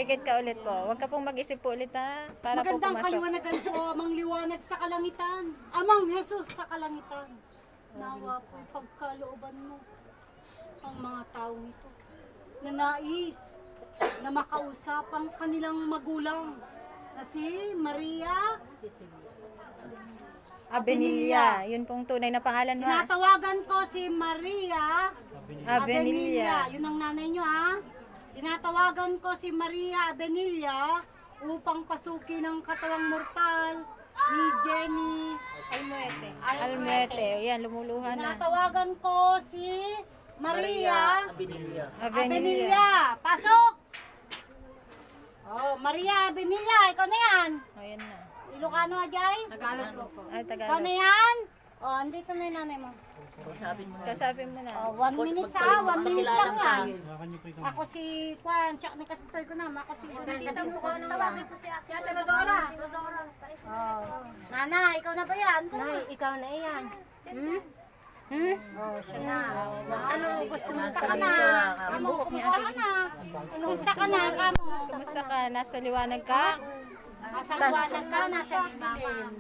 Pikit ka ulit po. Huwag ka pong mag-isip po ulit ha. Para po Magandang pumasok. kaliwanagan po, amang liwanag sa kalangitan. Amang Jesus sa kalangitan. Nawa po pagkalooban mo ang mga taong ito na nais na makausap ang kanilang magulang na si Maria Abenilla. Yun pong tunay na pangalan mo. ha? Tinatawagan ko si Maria Abenilla. Yun ang nanay nyo ha. Tinatawagan ko si Maria Abenilla upang pasukin ang katawang mortal ni Jenny Almuete. Yan, lumuluha na. Tinatawagan ko si Maria Abenilla. Pasok! Oh, Maria Abenilla, ikaw na yan. O, yan na. Ilocano, Ajay? Ay, Ikaw Tagalog. na yan? Oh, andito na yung nanay mo. Kausapin mo na. Oh, 1 minute sa 1 minute lang yan. Ako si Juan, siya ni kasitoy ko na. Ako si tawagin po si Ate Rodora. Oh. Nana, ikaw na ba yan? Nay, ikaw na yan. Oh, siya na. Ano, gusto mo ka na? Kumusta ka na? Kumusta ka? Nasa liwanag ka? Nasa liwanag ka, nasa dilim.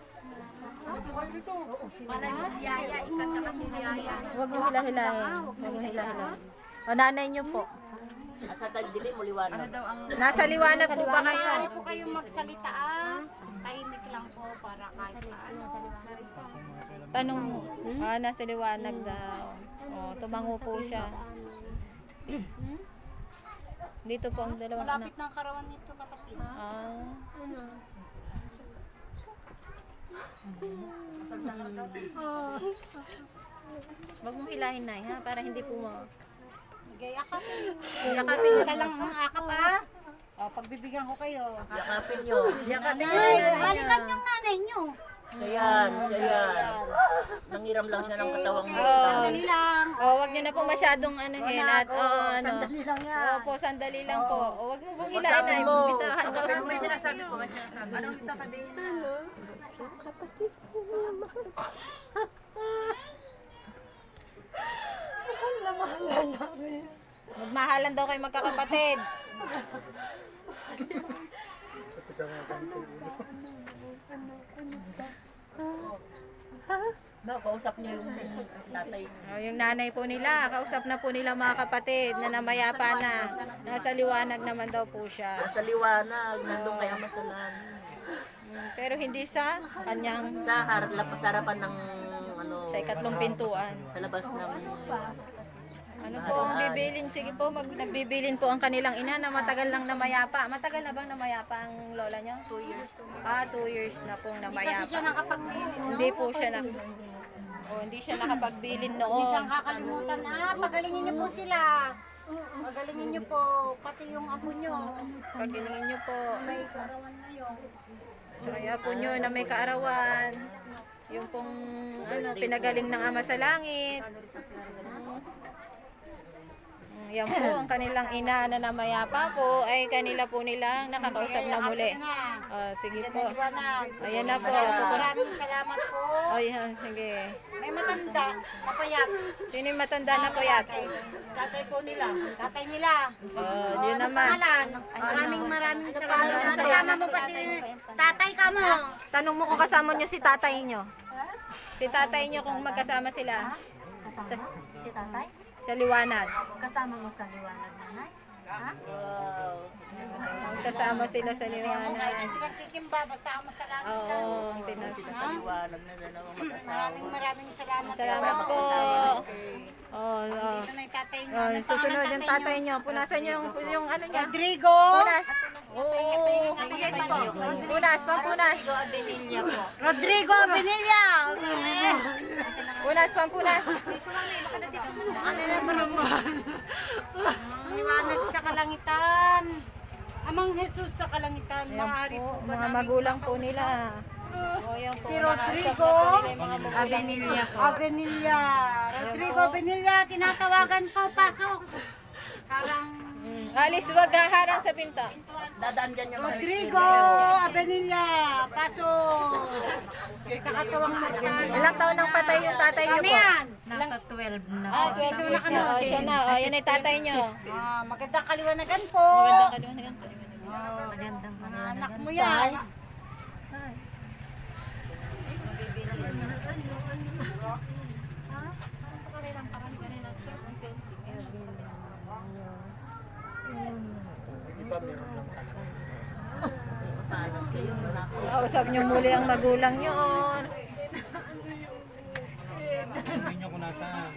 Huwag mo hila-hilahin. Huwag mo hila-hilahin. O, nanay niyo po. Sa tagdilim mo liwanag. Nasa liwanag po ba kayo? Maaari po kayong magsalita. Tahimik lang po para kahit ano. Tanong mo. Nasa liwanag daw. O, tumango po siya. Dito po ang dalawang anak. Malapit ng karawan nito kapatid. Huwag mong hilahin na ha, para hindi po mo. Gay akapin. Yakapin Isa lang ang akap ha. O, pagbibigyan ko kayo. Yakapin nyo. Yakapin Nanay, niyo. halikan yung nanay nyo. Siya yan. Nangiram lang siya ng katawang Okay, mortal. sandali lang. Wag niyo na po masyadong anuhin at ano. Sandali lang yan. Opo, sandali lang po. Wag mo pong hilahin na. Bitahan ka usap mo. Sinasabi ko, may sinasabi. Anong sasabihin mo? Magmahalan daw kayo magkakapatid. Kausap niya yung tatay. Yung nanay po nila, kausap na po nila mga kapatid na namayapa na. Nasa liwanag naman daw po siya. Sa liwanag, nandun kaya masalan. Pero hindi sa kanyang Sa harapan ng ano, sa ikatlong pintuan. sa labas ng Ano po ang bibilin? Sige po, nagbibilin po ang kanilang ina na matagal lang namayapa. Matagal na bang namayapa ang lola nyo? 2 years. 2 years na pong Kasi namayapa. siya nakapagbilin, no? Hindi po siya hindi siya nakapagbilin Hindi noon. siyang kakalimutan. Pagalingin niyo po sila. Pagalingin niyo po. Pati yung apo niyo. Pagilingin nyo po. May karawan ngayon. Kaya po nyo na may kaarawan. Yung pong pinagaling ng Ama sa Langit. Yan po, ang kanilang ina na namayapa po ay kanila po nilang nakakausap na muli. Sige po. Ayan na po. Maraming salamat po. Ayan, sige. May matanda, mapayat. Sino yung matanda na po yate? Tatay po nila. Tatay nila. Yun naman. Maraming salamat. Kasama mo pa si tatay ka mo. Tanong mo kung kasama nyo si tatay nyo. Si tatay nyo kung magkasama sila. Si tatay? Sa liwanag. Kasama mo sa liwanag, nanay? Ha? Kasama sila sa liwanag. Pinagsisimba, basta ako masalamat. Oo, sila sa liwanag na dalawang mag-asawa. Maraming salamat. salamat po. Ito na yung tatay niyo. Susunod yung tatay nyo. Punasan nyo yung ano niya. Rodrigo. Punas. Punas, pampunas. Rodrigo Benilla. Punas, pampunas. Liwanag sa kalangitan. Amang Jesus sa kalangitan. Maaari po ba Mga namin magulang po nila. Yan po, si Rodrigo Abenilla po. Abenilla. Rodrigo Abenilla, tinatawagan ko. Pasok. Parang Alis, wag haharang sa pinto. Dadaan dyan yung Rodrigo Abenilla. Pasok. Sa katawang mortal. Ilang taon nang patay yung tatay niyo Ano po? yan? Nasa 12 na Ah, po. pwede na ka na. Oh, siya na. Oh, yan ay tatay nyo. Magandang kaliwanagan po. Magandang kaliwanag. Magandang Mga anak pananagan. mo yan. Kausap nyo muli ang magulang nyo. Hindi ko nasaan.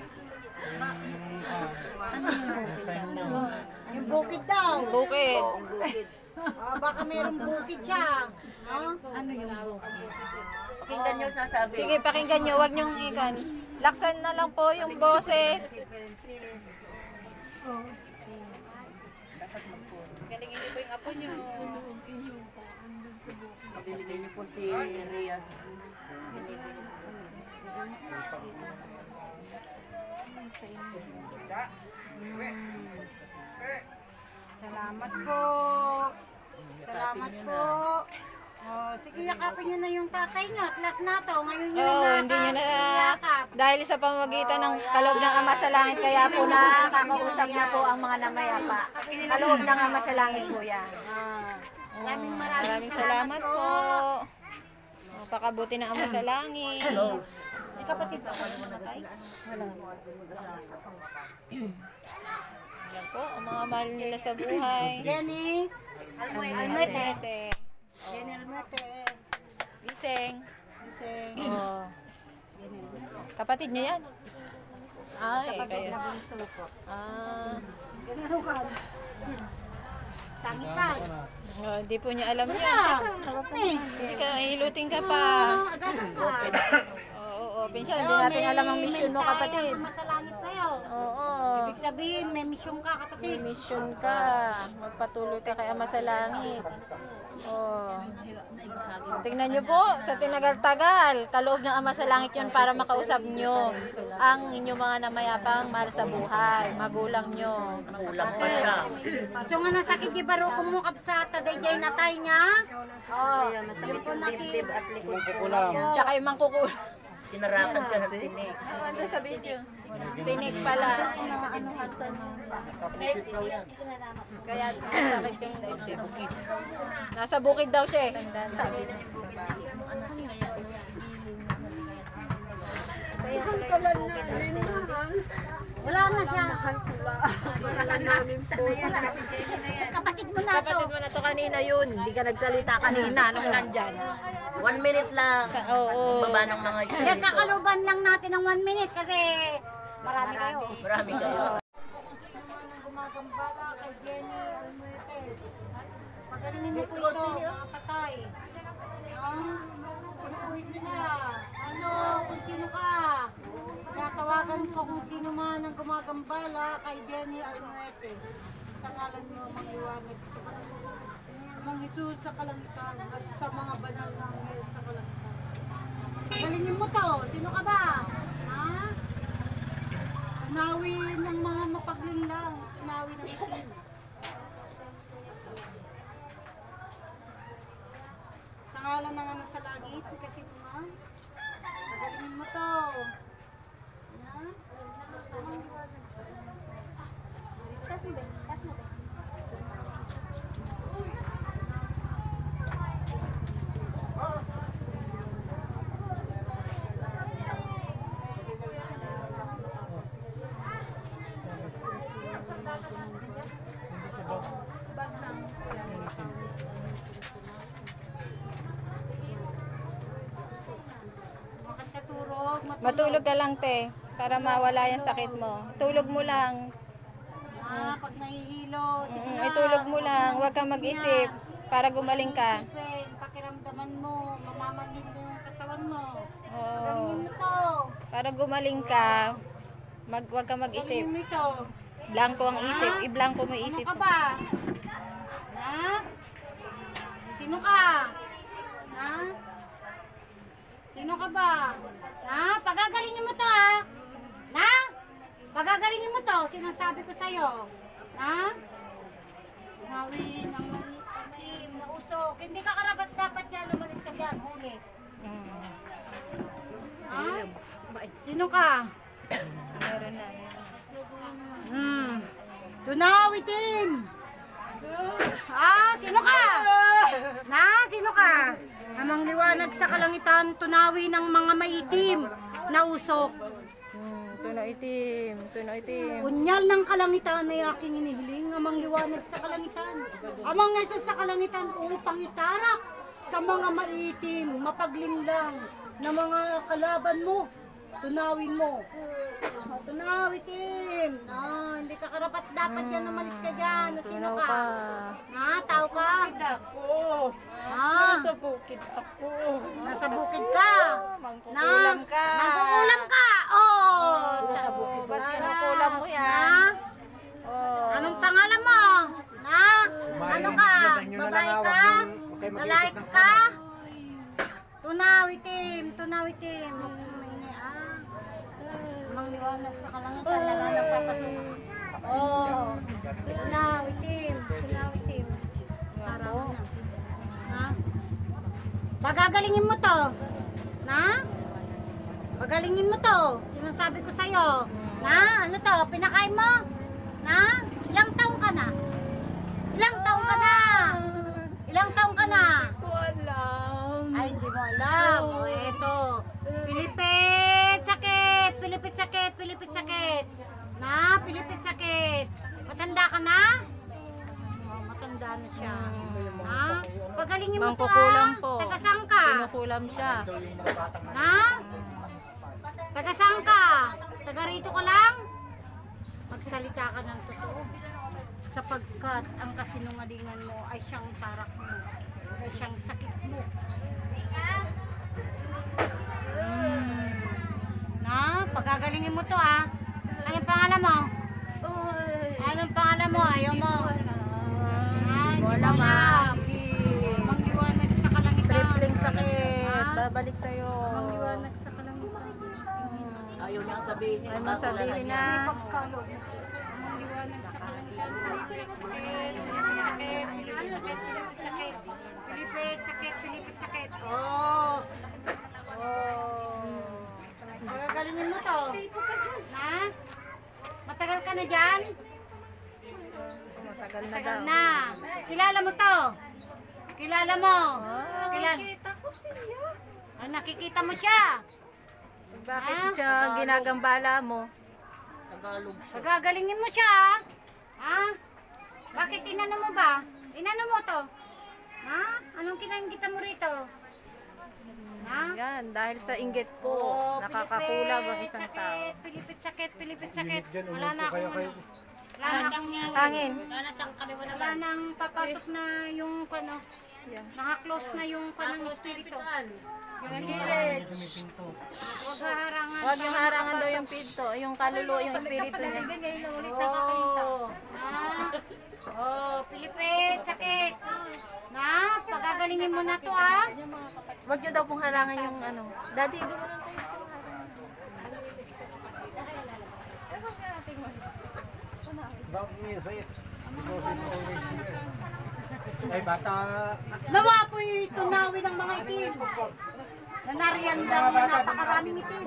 Yung bukid daw. Bukid. Baka mayroong bukid siya. Ano yung bukid? Pakinggan nyo sasabi. Sige, pakinggan nyo. Huwag nyong ikan. Laksan na lang po yung boses. Galingin nyo po yung apo nyo. Binigay niyo po si Rhea. Salamat po. Salamat po. Sige, yakapin nyo na yung tatay nyo. At last na to. Ngayon nyo Oo, na hindi nyo na, yakap. dahil sa pamagitan ng kaloob ng Ama sa Langit, kaya po nakakausap na po ang mga namayapa. Kaloob ng Ama sa Langit po yan. Maraming salamat po. Pakabuti ng Ama sa Langit. May kapatid sa tatay? Yan po, ang mga mahal nila sa buhay. Jenny. Almuete. Jenny Almete. Iseng. Iseng. Oh. Kapatid niya yan? Ay, kayo. Ah. Ganarukan. Sangitan. Oh, hindi po niya alam yan. Eh. Hindi ka, iluting ka pa. Agasan ka. Oo, pinsan, hindi natin alam ang mission mo, kapatid. Masalangit sa'yo. Oo. Ibig sabihin, may mission ka, May kapatid. mission ka. Magpatuloy ka kay Ama sa Langit. Oh. Tingnan niyo po, sa tinagal-tagal, kaloob ng Ama sa Langit yun para makausap nyo ang inyong mga namayapang mahal sa buhay, magulang nyo. Kulang pa siya. So nga nasakit di baro kumukap sa taday-day na tayo niya. Yung po nakit. At likod po. Tsaka yung mangkukul. Tinarakan siya ng tinik. Ano sa video? Tinig pala. Kaya sakit yung dibdib. Nasa bukid daw siya eh. Wala na siya. Kapatid mo na to. Kapatid mo na to kanina yun. Hindi ka nagsalita kanina nung nandyan. 1 minute lang. Oo. Baba ng mga Yan, kakaluban lang natin ng 1 minute kasi marami kayo. Marami kayo. Gumagambala kay Jenny Almuete. Pagalingin mo po ito, mga patay. Pinupulit nila. Ano, kung sino ka. Natawagan ko kung sino man ang gumagambala kay Jenny Almuete. Sa ngalan mo, magliwanag sa Mang Jesus sa kalangitan at sa mga banal na anghel sa kalangitan. Pagalingin mo to. Sino ka ba? Ha? Nawi ng mga mapaglinlang. Nawi ng itim. Sa ngalan ng Ama sa Langit, kasi naman, pagalingin mo to. Ha? Bakit ka turog? Matulog ka lang, te. Para mawala yung sakit mo. Tulog mo lang. Pag nahihilo, sige na. Itulog mo lang. Huwag kang mag-isip. Para gumaling ka. Isipin, pakiramdaman mo, mamamanhid na yung katawan mo. Oo. Pagalingin mo to. Para gumaling ka, huwag kang mag-isip. Pagalingin mo ito. Blanco ang isip. I-blanco mo yung Ano isip ka mo. ba? Ha? Sino ka? Ha? Sino ka ba? Ha? Pagagalingin mo to ha? Na? Pagagalingin mo to, sinasabi ko sa'yo. Ha? Hawin ang itim na usok. Hindi ka karapat dapat yan, lumalis ka dyan, huli. Mm. Ha? Sino ka? liwanag sa kalangitan, tunawi ng mga maitim na usok. Tunaw itim, tunaw itim. Unyal ng kalangitan ay aking inihiling, amang liwanag sa kalangitan. Amang nasa sa kalangitan upang itarak sa mga maitim, mapaglinlang na mga kalaban mo. Tunawin mo. Tunaw itim. Hindi ka karapat dapat yan, umalis ka dyan. Sino Tunaw ka? ka. Tao ka? Ako. Ah, Sa bukid ako. nasa bukid ka. Mangkukulam ka. Nangkukulam ka. Oh. Ba't kinukulam mo yan? Ha? Oh. Anong pangalan mo? Ano ka? Babae ka? Lalaki ka? Tunaw itim, tunaw itim. Amang liwanag sa kalangitan, lalanang papasok. Oh, tunaw itim, tunaw itim. Araw na. Ha? Pagagalingin mo to. Pagalingin mo to. Sinasabi ko sa'yo. Ano to? Pinakain mo? Ilang taong ka na? Ilang taong ka na? Ilang taong ka na? Walang. Ay, hindi mo alam. O, eto. Pilipit, sakit. Pilipit, sakit. Pilipit, sakit. Pilipit, sakit. Matanda ka na? Matanda na siya. Pagalingin mo to, Mangkukulam po. Tagasang ka? Kinukulam siya. Tagasang ka? Taga rito ka lang? Magsalita ka ng totoo. Sapagkat ang kasinungalingan mo ay siyang tarak mo. Ay siyang sakit mo. Pagagalingin mo to Anong pangalan mo? Anong pangalan mo? Ayaw mo? Wala ma. Amang liwanag sa kalangitan. Tripling sakit. Babalik sa'yo. Amang liwanag sa kalangitan. Ayaw niyang sabihin. Ay mo sabihin na. Pagkalo. Amang liwanag sa kalangitan. Pilipit, sakit. Pilipit, sakit. Pilipit, sakit. Oh. Pagagalingin mo to. Matagal ka na dyan? Matagal na Matagal daw. na. Kilala mo to? Kilala mo? Nakikita ko siya. Nakikita mo siya? Bakit siya ginagambala mo? Tagalog siya. Pagagalingin mo siya, Bakit inano mo ba? Inano mo to? Anong kinanggitan mo rito? Yan, dahil sa inggit po, nakakakulag ang isang tao. Pilipit, sakit. Wala na akong Hangin. wala nang papasok na yung naka-close na yung kanang espiritu. Huwag harangan. Huwag yung harangan daw yung pinto, yung kaluluwa, yung espiritu niya. Pilipit, sakit. Pagagalingin mo na to, Huwag nyo daw pong harangan yung ano. Daddy, gumanon tayo. Ay, bata. Nawa po'y tunawi ng mga itim. Nanariyan lang na napakaraming itim.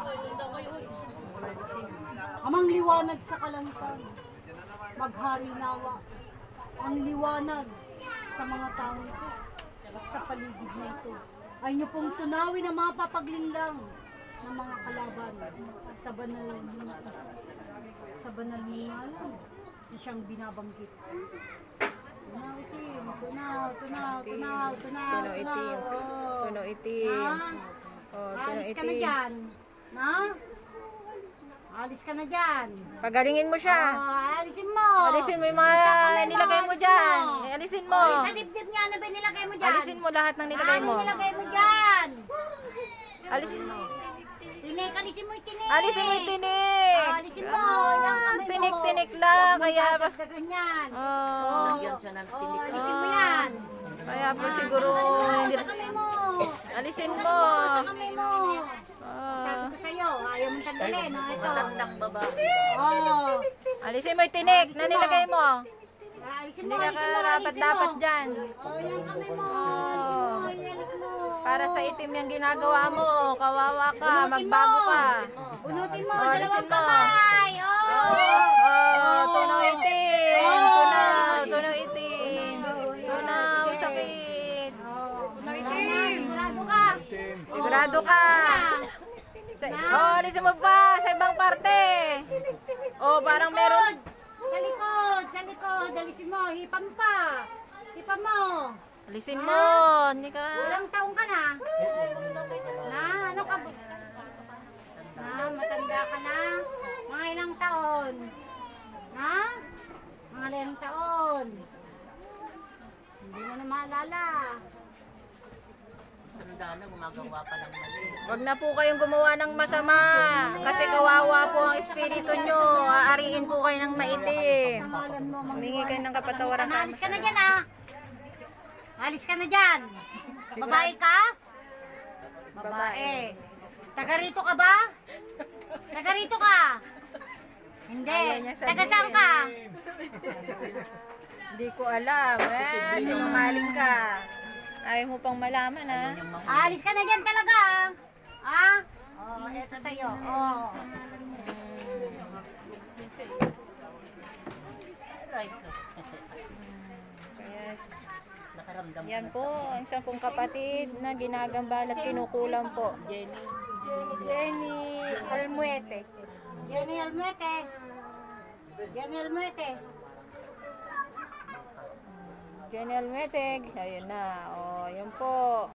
Amang liwanag sa kalangitan. Maghari nawa. Ang liwanag sa mga tao ito at sa paligid na ito. Ay niyo pong tunawi ng mga papaglinlang ng mga kalaban sa banal ngalan na siyang binabanggit. Tunaw itim, tunaw itim. Tunaw itim. Oh, tunaw Alis ka na itim. dyan. Alis ka na dyan. Pagalingin mo siya. Alisin mo. Alisin mo yung mga nilagay mo dyan. Alisin mo. Sa dibdib niya, ano ba nilagay mo dyan? Alisin mo lahat ng nilagay mo. Ano nilagay mo dyan? Alisin mo. Tinik, alisin mo yung tinik. Alisin mo yung tinik. Alisin mo. Yung kamay mo. Tinik-tinik lang. Kaya ba? Ganyan. Oh, Yan siya ng tinik. Alisin mo yan. kaya po siguro hindi. Sa kamay mo. Alisin mo. Sa kamay mo. Oh, Sabi ko sa'yo, ayaw mong tanggalin. Ito. Matandang babae. alisin mo yung tinik na nilagay mo. Alisin Hindi mo, ka alisin mo, karapat-dapat dyan. Yung kamay mo. Alis mo. Para sa itim yung ginagawa mo. Kawawa ka. Magbago ka. Unutin mo, alisin dalawang mo. kamay. Tunaw itim. Tunaw itim. Tunaw sakit. Sigurado ka. Sigurado ka. Alisin mo pa sa ibang parte. Parang meron. Sa likod, sa likod. Dalisin mo, hipan pa. Hipan mo. Alisin mo. Hindi ka. Ilang taong ka na? Na, ano ka? Na, matanda ka na? Mga ilang taon? Na? Mga ilang taon? Hindi mo na maalala. Tanda na, gumagawa pa ng mali. Wag na po kayong gumawa ng masama. Kasi kawawa po ang espiritu nyo. Aariin po kayo ng maitim. Pangalan mo, Humingi kayo ng kapatawaran kay Alis ka na dyan, ah. Alis ka na dyan. Babae ka? Babae. Taga rito ka ba? Taga rito ka? Hindi. Ayaw niya sabihin. Taga saan ka? Hindi ko alam. Sinungaling ka. Ayaw mo pang malaman, ha? Alis ka na dyan talaga, ah. Oh, eto sa'yo. Oh. Aray ko. Kaya, Nakaramdam yan po, ang isang pong kapatid na ginagambal at kinukulam po. Jenny. Jenny Almuete. Jenny Almuete. Jenny Almuete. Jenny Almuete. Ayun na. Yun po.